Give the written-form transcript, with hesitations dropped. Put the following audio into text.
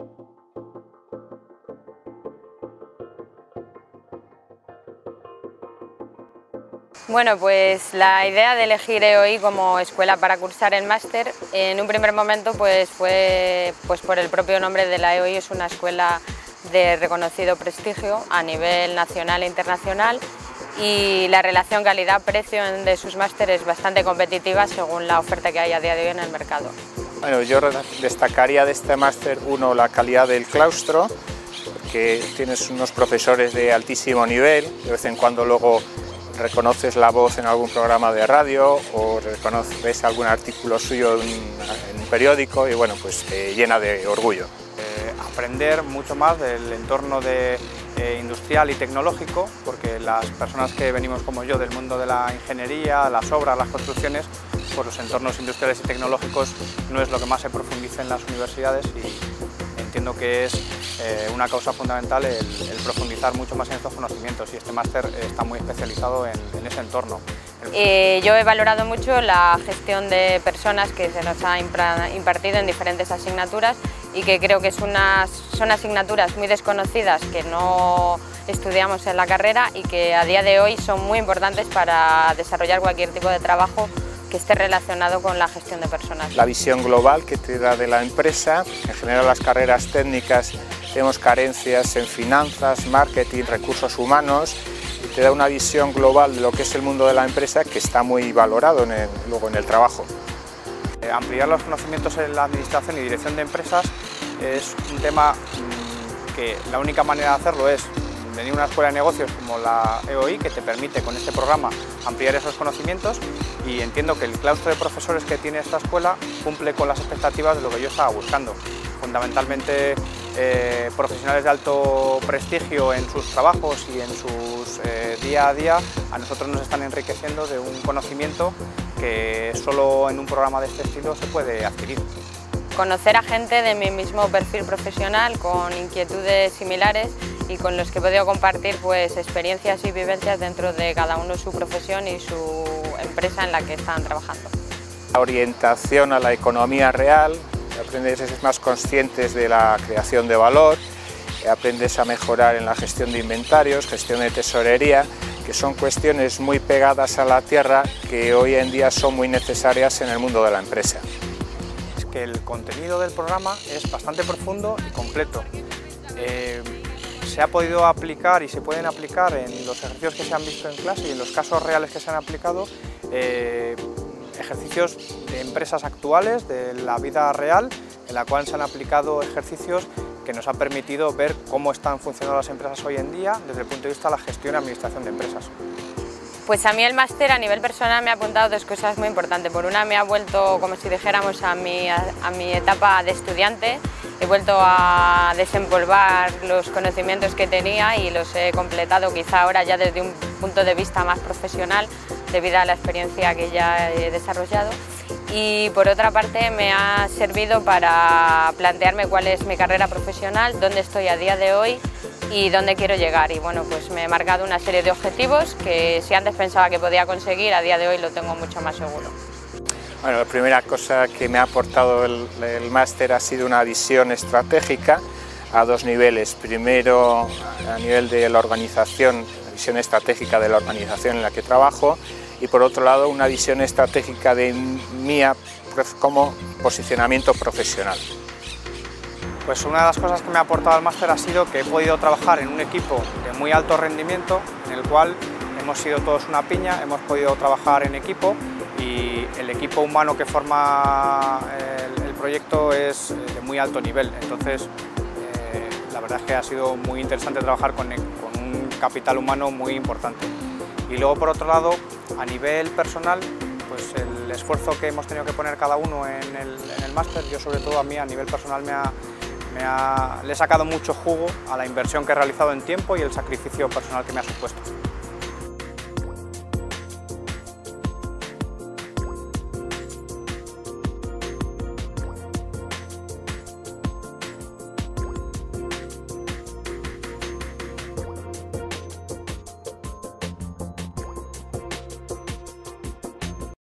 Bueno, pues la idea de elegir EOI como escuela para cursar el máster, en un primer momento fue por el propio nombre de la EOI. Es una escuela de reconocido prestigio a nivel nacional e internacional, y la relación calidad-precio de sus másteres es bastante competitiva según la oferta que hay a día de hoy en el mercado. Bueno, yo destacaría de este máster, uno, la calidad del claustro, porque tienes unos profesores de altísimo nivel. De vez en cuando luego reconoces la voz en algún programa de radio o ves algún artículo suyo en un periódico y bueno, pues te llena de orgullo. Aprender mucho más del entorno industrial y tecnológico, porque las personas que venimos como yo del mundo de la ingeniería, las obras, las construcciones, pues los entornos industriales y tecnológicos no es lo que más se profundiza en las universidades, y entiendo que es una causa fundamental el profundizar mucho más en estos conocimientos, y este máster está muy especializado en ese entorno. Yo he valorado mucho la gestión de personas que se nos ha impartido en diferentes asignaturas, y que creo que son asignaturas muy desconocidas que no estudiamos en la carrera y que a día de hoy son muy importantes para desarrollar cualquier tipo de trabajo que esté relacionado con la gestión de personas. La visión global que te da de la empresa. En general, las carreras técnicas tenemos carencias en finanzas, marketing, recursos humanos, y te da una visión global de lo que es el mundo de la empresa, que está muy valorado luego en el trabajo. Ampliar los conocimientos en la administración y dirección de empresas es un tema que la única manera de hacerlo es venir a una escuela de negocios como la EOI, que te permite con este programa ampliar esos conocimientos, y entiendo que el claustro de profesores que tiene esta escuela cumple con las expectativas de lo que yo estaba buscando. Fundamentalmente profesionales de alto prestigio en sus trabajos y en sus día a día. A nosotros nos están enriqueciendo de un conocimiento que solo en un programa de este estilo se puede adquirir. Conocer a gente de mi mismo perfil profesional, con inquietudes similares y con los que he podido compartir pues experiencias y vivencias dentro de cada uno su profesión y su empresa en la que están trabajando. La orientación a la economía real, aprendes a ser más conscientes de la creación de valor, aprendes a mejorar en la gestión de inventarios, gestión de tesorería, que son cuestiones muy pegadas a la tierra que hoy en día son muy necesarias en el mundo de la empresa. Es que el contenido del programa es bastante profundo y completo. Se ha podido aplicar y se pueden aplicar en los ejercicios que se han visto en clase y en los casos reales que se han aplicado, ejercicios de empresas actuales, de la vida real, en la cual se han aplicado ejercicios que nos ha permitido ver cómo están funcionando las empresas hoy en día desde el punto de vista de la gestión y administración de empresas. Pues a mí el máster a nivel personal me ha apuntado dos cosas muy importantes. Por una, me ha vuelto, como si dijéramos, a mi etapa de estudiante. He vuelto a desempolvar los conocimientos que tenía y los he completado quizá ahora ya desde un punto de vista más profesional, debido a la experiencia que ya he desarrollado. Y por otra parte me ha servido para plantearme cuál es mi carrera profesional, dónde estoy a día de hoy y dónde quiero llegar. Y bueno, pues me he marcado una serie de objetivos que si antes pensaba que podía conseguir, a día de hoy lo tengo mucho más seguro. Bueno, la primera cosa que me ha aportado el máster ha sido una visión estratégica a dos niveles. Primero, a nivel de la organización, la visión estratégica de la organización en la que trabajo, y por otro lado una visión estratégica de mía como posicionamiento profesional. Pues una de las cosas que me ha aportado el máster ha sido que he podido trabajar en un equipo de muy alto rendimiento, en el cual hemos sido todos una piña, hemos podido trabajar en equipo, y el equipo humano que forma el proyecto es de muy alto nivel. Entonces, la verdad es que ha sido muy interesante trabajar con un capital humano muy importante. Y luego, por otro lado, a nivel personal, pues el esfuerzo que hemos tenido que poner cada uno en el máster, yo sobre todo a mí a nivel personal le he sacado mucho jugo a la inversión que he realizado en tiempo y el sacrificio personal que me ha supuesto.